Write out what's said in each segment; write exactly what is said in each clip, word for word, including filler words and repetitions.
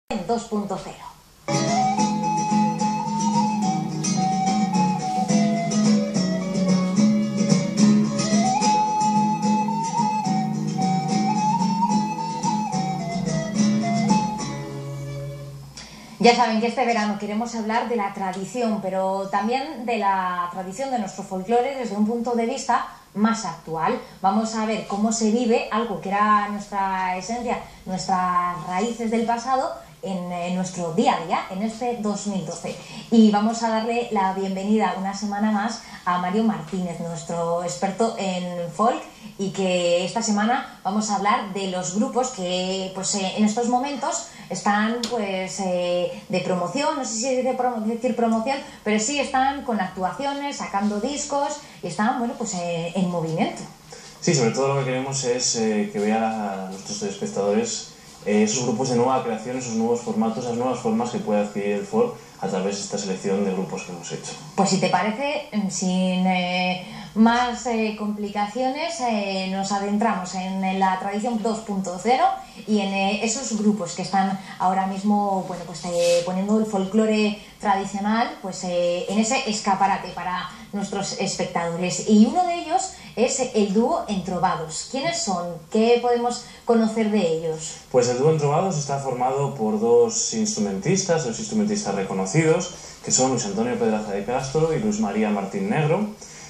en dos punto cero. Ya saben que este verano queremos hablar de la tradición, pero también de la tradición de nuestro folclore desde un punto de vista más actual. Vamos a ver cómo se vive algo que era nuestra esencia, nuestras raíces del pasado, en, en nuestro día a día, en este dos mil doce. Y vamos a darle la bienvenida una semana más a Mario Martínez, nuestro experto en folk, y que esta semana vamos a hablar de los grupos que pues, eh, en estos momentos están pues, eh, de promoción, no sé si de promo decir promoción, pero sí están con actuaciones, sacando discos y están bueno, pues, eh, en movimiento. Sí, sobre todo lo que queremos es eh, que vean a nuestros espectadores eh, esos grupos de nueva creación, esos nuevos formatos, esas nuevas formas que puede adquirir el folk a través de esta selección de grupos que hemos hecho. Pues si te parece, sin eh, más eh, complicaciones, eh, nos adentramos en, en la tradición dos punto cero y en eh, esos grupos que están ahora mismo bueno, pues, eh, poniendo el folclore tradicional pues, eh, en ese escaparate para nuestros espectadores. Y uno de ellos es el dúo Entrovados. ¿Quiénes son? ¿Qué podemos conocer de ellos? Pues el dúo Entrovados está formado por dos instrumentistas, dos instrumentistas reconocidos, que son Luis Antonio Pedraza de Castro y Luis María Martín Negro.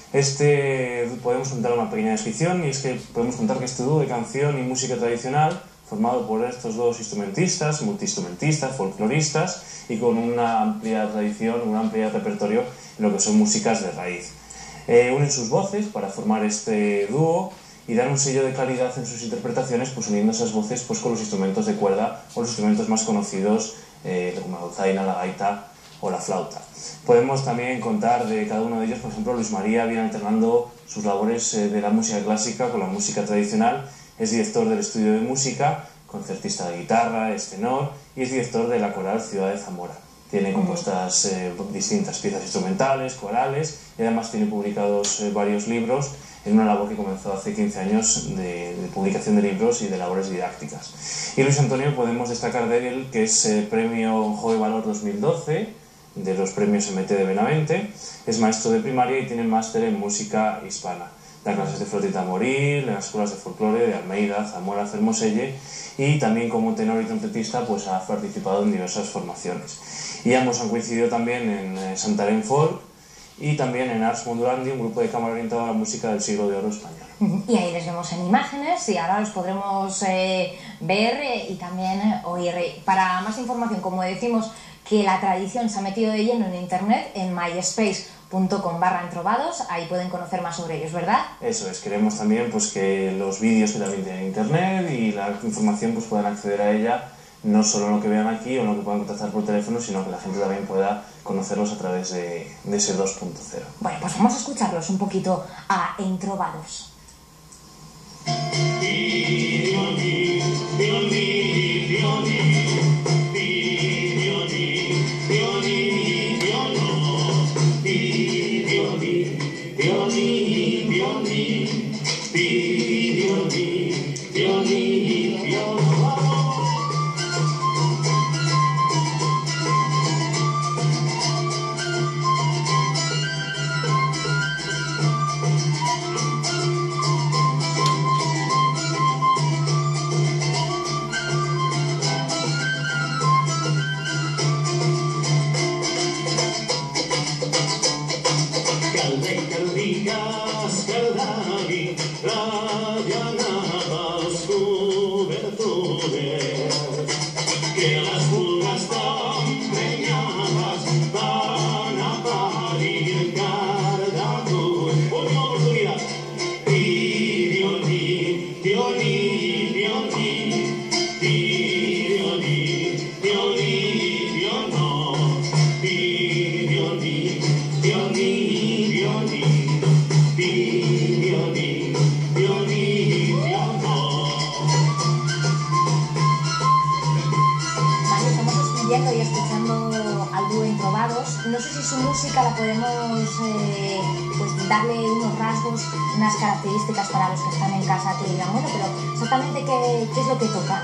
Este, podemos contar una pequeña descripción, y es que podemos contar que este dúo de canción y música tradicional, formado por estos dos instrumentistas, multiinstrumentistas, folcloristas, y con una amplia tradición, un amplio repertorio en lo que son músicas de raíz. Eh, unen sus voces para formar este dúo y dan un sello de calidad en sus interpretaciones, pues uniendo esas voces pues, con los instrumentos de cuerda o los instrumentos más conocidos, eh, como la dulzaina, la gaita o la flauta. Podemos también contar de cada uno de ellos, por ejemplo, Luis María viene alternando sus labores eh, de la música clásica con la música tradicional, es director del estudio de música, concertista de guitarra, es tenor y es director de la coral Ciudad de Zamora. Tiene compuestas eh, distintas piezas instrumentales, corales, y además tiene publicados eh, varios libros en una labor que comenzó hace quince años de, de publicación de libros y de labores didácticas. Y Luis Antonio podemos destacar de él que es eh, premio Jove Valor dos mil doce de los premios M T de Benavente, es maestro de primaria y tiene máster en música hispana. Da clases de flauta y tamboril en las escuelas de folclore de Almeida, Zamora, Fermoselle, y también como tenor y trompetista pues ha participado en diversas formaciones. Y ambos han coincidido también en eh, Santarém Folk y también en Ars Mondurandi, un grupo de cámara orientado a la música del siglo de oro español. Y ahí les vemos en imágenes y ahora los podremos eh, ver eh, y también eh, oír. Para más información, como decimos, que la tradición se ha metido de lleno en internet, en myspace punto com barra entrovados, ahí pueden conocer más sobre ellos, ¿verdad? Eso es, queremos también pues, que los vídeos que también tienen internet y la información pues, puedan acceder a ella, no solo en lo que vean aquí o en lo que puedan contactar por teléfono, sino que la gente también pueda conocerlos a través de, de ese dos punto cero. Bueno, pues vamos a escucharlos un poquito a Entrovados. Y escuchando al dúo Entrovados, no sé si su música la podemos eh, pues darle unos rasgos, unas características para los que están en casa que digan, bueno, pero exactamente qué, qué es lo que tocan.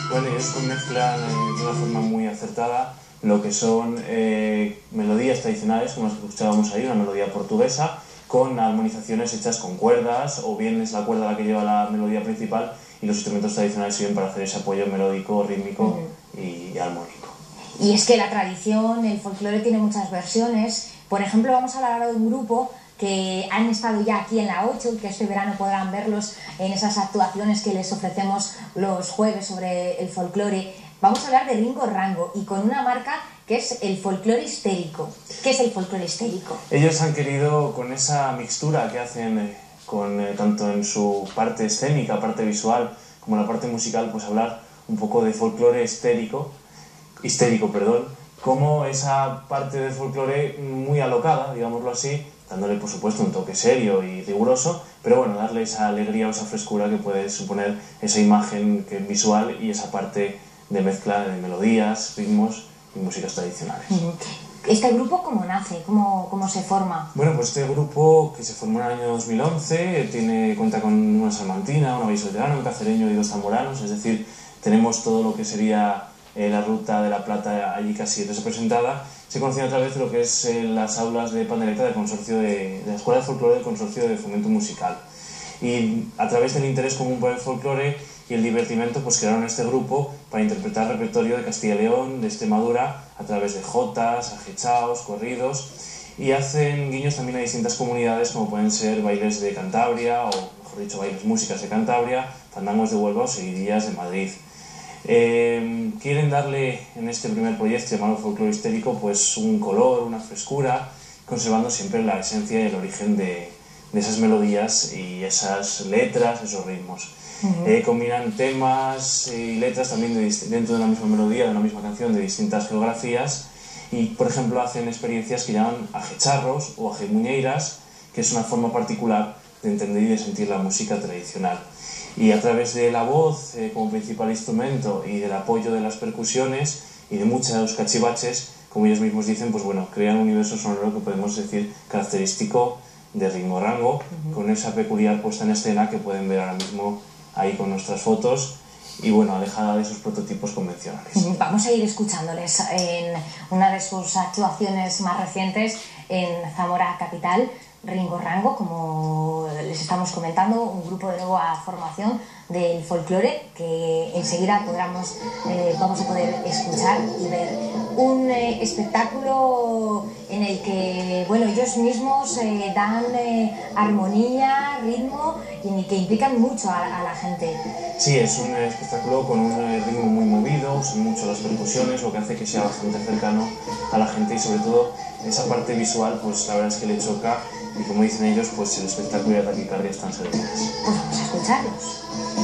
Bueno, ellos mezclan eh, de una forma muy acertada lo que son eh, melodías tradicionales, como las que escuchábamos ahí, una melodía portuguesa, con armonizaciones hechas con cuerdas, o bien es la cuerda la que lleva la melodía principal y los instrumentos tradicionales sirven para hacer ese apoyo melódico, rítmico uh-huh. y armónico. Y es que la tradición, el folclore tiene muchas versiones. Por ejemplo, vamos a hablar de un grupo que han estado ya aquí en la ocho y que este verano podrán verlos en esas actuaciones que les ofrecemos los jueves sobre el folclore. Vamos a hablar de Ringo Rango y con una marca que es el folclore histérico. ¿Qué es el folclore histérico? Ellos han querido, con esa mixtura que hacen eh, con, eh, tanto en su parte escénica, parte visual, como la parte musical, pues hablar un poco de folclore histérico, histérico, perdón, como esa parte del folclore muy alocada, digámoslo así, dándole por supuesto un toque serio y riguroso, pero bueno, darle esa alegría o esa frescura que puede suponer esa imagen que visual y esa parte de mezcla de melodías, ritmos y músicas tradicionales. ¿Este grupo cómo nace? ¿Cómo, cómo se forma? Bueno, pues este grupo, que se formó en el año dos mil once, tiene, cuenta con una salmantina, una vallisoletana, un cacereño y dos zamboranos, es decir, tenemos todo lo que sería eh, la Ruta de la Plata allí casi representada. Se conocía a través de lo que es eh, las aulas de pandereta del consorcio de, de la Escuela de Folclore del Consorcio de Fomento Musical. Y a través del interés común por el folclore y el divertimento, pues crearon este grupo para interpretar repertorio de Castilla y León, de Extremadura, a través de jotas, ajechaos, corridos, y hacen guiños también a distintas comunidades como pueden ser bailes de Cantabria, o mejor dicho, bailes músicas de Cantabria, fandangos de Huelva o seguidillas de Madrid. Eh, quieren darle en este primer proyecto llamado Folclore Histérico pues un color, una frescura, conservando siempre la esencia y el origen de, de esas melodías y esas letras, esos ritmos. Uh-huh. eh, combinan temas y letras también de, dentro de una misma melodía, de una misma canción, de distintas geografías, y por ejemplo hacen experiencias que llaman ajecharros o ajemuñeiras, que es una forma particular de entender y de sentir la música tradicional. Y a través de la voz eh, como principal instrumento y del apoyo de las percusiones y de muchos cachivaches, como ellos mismos dicen, pues bueno, crean un universo sonoro que podemos decir característico de Ringo Rango, uh-huh. con esa peculiar puesta en escena que pueden ver ahora mismo ahí con nuestras fotos y bueno, alejada de esos prototipos convencionales. Vamos a ir escuchándoles en una de sus actuaciones más recientes en Zamora Capital. Ringo Rango, como les estamos comentando, un grupo de nueva formación del folclore que enseguida podamos, eh, vamos a poder escuchar y ver. Un eh, espectáculo en el que bueno, ellos mismos eh, dan eh, armonía, ritmo y que implican mucho a, a la gente. Sí, es un espectáculo con un ritmo muy movido, usan mucho las percusiones, lo que hace que sea bastante cercano a la gente y sobre todo esa parte visual, pues la verdad es que le choca. Y como dicen ellos, pues el espectáculo y la taquicardia están servidas. Pues vamos a escucharlos.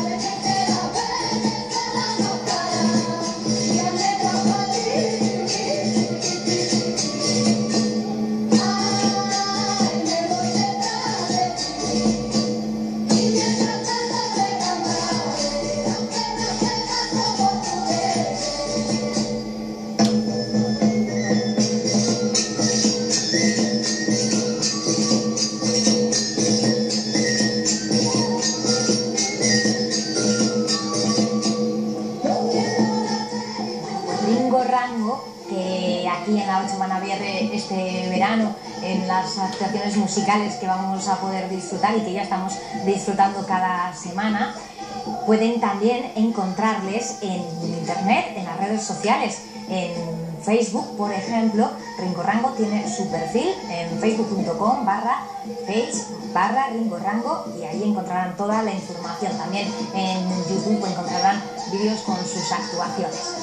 Aquí en la ocho van a ver este verano en las actuaciones musicales que vamos a poder disfrutar y que ya estamos disfrutando cada semana. Pueden también encontrarles en internet, en las redes sociales, en Facebook, por ejemplo. Ringo Rango tiene su perfil en facebook punto com barra page barra Ringo Rango y ahí encontrarán toda la información. También en YouTube encontrarán vídeos con sus actuaciones.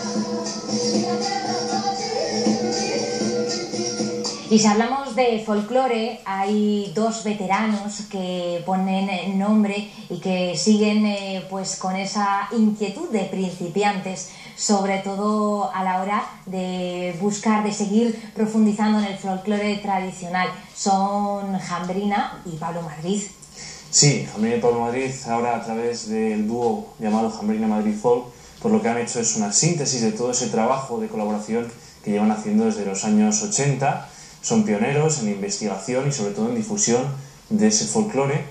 Y si hablamos de folclore, hay dos veteranos que ponen nombre y que siguen eh, pues con esa inquietud de principiantes, sobre todo a la hora de buscar, de seguir profundizando en el folclore tradicional. Son Jambrina y Pablo Madrid. Sí, Jambrina y Pablo Madrid, ahora a través del dúo llamado Jambrina Madrid Folk, pues lo que han hecho es una síntesis de todo ese trabajo de colaboración que llevan haciendo desde los años ochenta. Son pioneros en investigación y sobre todo en difusión de ese folclore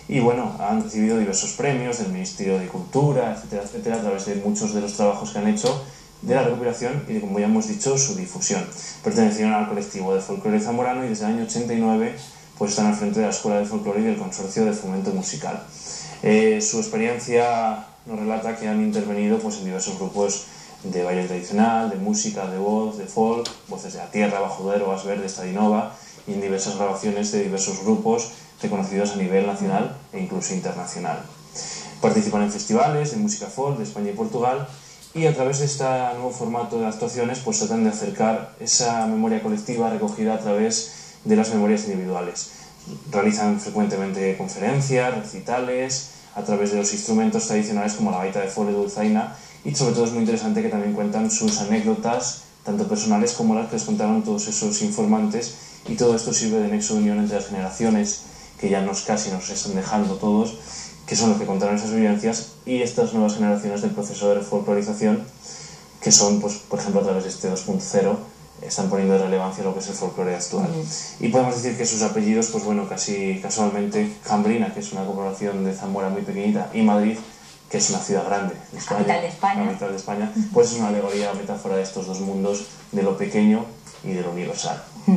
Y bueno, han recibido diversos premios del Ministerio de Cultura, etcétera, etcétera, a través de muchos de los trabajos que han hecho de la recuperación y de, como ya hemos dicho, su difusión. Pertenecieron al colectivo de folclore zamorano y desde el año ochenta y nueve pues están al frente de la Escuela de Folclore y del Consorcio de Fomento Musical. Eh, su experiencia nos relata que han intervenido pues, en diversos grupos de baile tradicional, de música, de voz, de folk, Voces de la Tierra, Bajo Duero, As Verde, Estadinova, y en diversas grabaciones de diversos grupos reconocidos a nivel nacional e incluso internacional. Participan en festivales de música folk de España y Portugal, y a través de este nuevo formato de actuaciones pues tratan de acercar esa memoria colectiva recogida a través de las memorias individuales. Realizan frecuentemente conferencias, recitales, a través de los instrumentos tradicionales como la gaita de folk y dulzaina, y sobre todo es muy interesante que también cuentan sus anécdotas, tanto personales como las que les contaron todos esos informantes, y todo esto sirve de nexo de unión entre las generaciones, que ya nos casi nos están dejando todos, que son los que contaron esas vivencias, y estas nuevas generaciones del proceso de folclorización, que son, pues, por ejemplo, a través de este dos punto cero, están poniendo de relevancia lo que es el folclore actual. Mm. Y podemos decir que sus apellidos, pues bueno, casi casualmente, Jambrina, que es una población de Zamora muy pequeñita, y Madrid, que es una ciudad grande de España, capital de España, capital de España, pues es una alegoría, metáfora de estos dos mundos, de lo pequeño y de lo universal.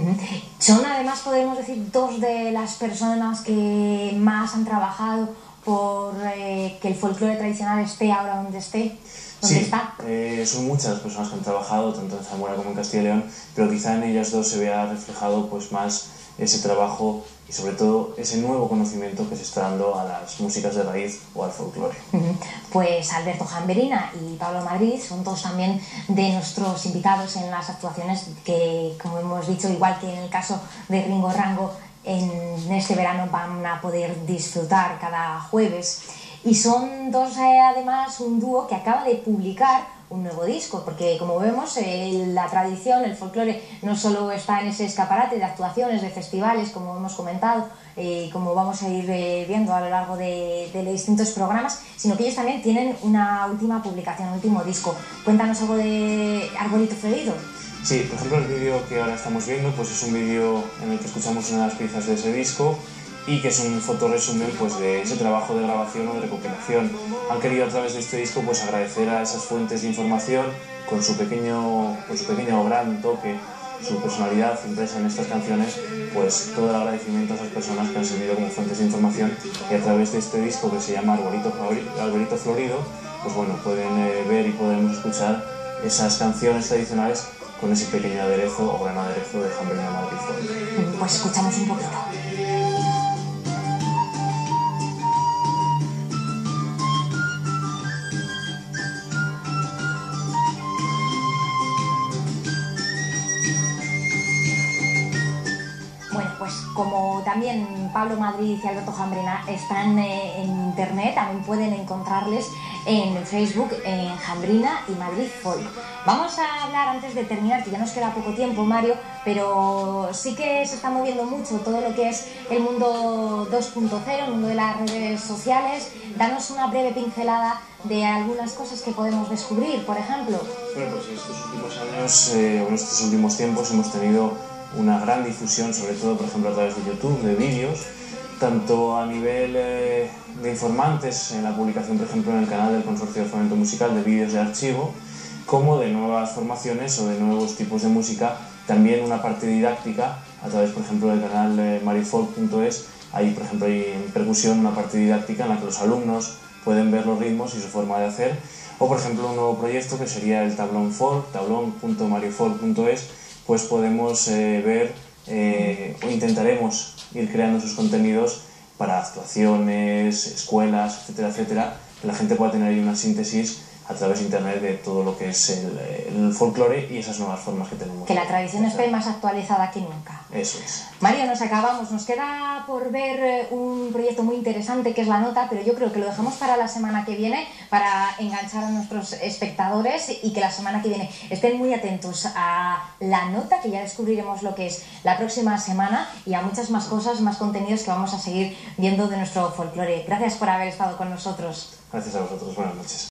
Son además, podemos decir, dos de las personas que más han trabajado por eh, que el folclore tradicional esté ahora donde esté. ¿Dónde sí, está? Eh, son muchas las personas que han trabajado, tanto en Zamora como en Castilla y León, pero quizá en ellas dos se vea reflejado pues, más ese trabajo y sobre todo ese nuevo conocimiento que se está dando a las músicas de raíz o al folclore. Pues Alberto Jambrina y Pablo Madrid son dos también de nuestros invitados en las actuaciones que, como hemos dicho, igual que en el caso de Ringo Rango, en este verano van a poder disfrutar cada jueves. Y son dos, eh, además, un dúo que acaba de publicar un nuevo disco, porque como vemos, eh, la tradición, el folclore, no solo está en ese escaparate de actuaciones, de festivales, como hemos comentado, y eh, como vamos a ir eh, viendo a lo largo de, de distintos programas, sino que ellos también tienen una última publicación, un último disco. Cuéntanos algo de Arbolito Florido. Sí, por ejemplo, el vídeo que ahora estamos viendo pues es un vídeo en el que escuchamos una de las piezas de ese disco, y que es un fotoresumen pues, de ese trabajo de grabación o de recopilación. Han querido a través de este disco pues, agradecer a esas fuentes de información con su pequeño, con su pequeño o gran toque, su personalidad impresa en estas canciones, pues todo el agradecimiento a esas personas que han servido como fuentes de información, y a través de este disco que se llama Arbolito, Arbolito Florido, pues bueno, pueden eh, ver y podemos escuchar esas canciones tradicionales con ese pequeño aderezo o gran aderezo de Jambrina Madrid Folk. Pues escuchamos un poquito. Como también Pablo Madrid y Alberto Jambrina están eh, en internet, también pueden encontrarles en Facebook, en Jambrina y Madrid Folk. Vamos a hablar, antes de terminar, que ya nos queda poco tiempo, Mario, pero sí que se está moviendo mucho todo lo que es el mundo dos punto cero, el mundo de las redes sociales. Danos una breve pincelada de algunas cosas que podemos descubrir, por ejemplo. Bueno, pues en estos últimos años, eh, o en estos últimos tiempos, hemos tenido una gran difusión, sobre todo, por ejemplo, a través de YouTube, de vídeos, tanto a nivel eh, de informantes, en la publicación, por ejemplo, en el canal del Consorcio de Fomento Musical, de vídeos de archivo, como de nuevas formaciones o de nuevos tipos de música, también una parte didáctica, a través, por ejemplo, del canal eh, marifolk punto es, ahí, por ejemplo, hay en percusión una parte didáctica en la que los alumnos pueden ver los ritmos y su forma de hacer, o, por ejemplo, un nuevo proyecto que sería el Tablón Folk, tablón punto marifolk punto es, pues podemos eh, ver eh, o intentaremos ir creando sus contenidos para actuaciones, escuelas, etcétera, etcétera, que la gente pueda tener ahí una síntesis a través de internet de todo lo que es el, el folclore y esas nuevas formas que tenemos. Que la tradición esté más actualizada que nunca. Eso es. Mario, nos acabamos. Nos queda por ver un proyecto muy interesante que es La Nota, pero yo creo que lo dejamos para la semana que viene para enganchar a nuestros espectadores y que la semana que viene estén muy atentos a La Nota, que ya descubriremos lo que es la próxima semana, y a muchas más cosas, más contenidos que vamos a seguir viendo de nuestro folclore. Gracias por haber estado con nosotros. Gracias a vosotros. Buenas noches.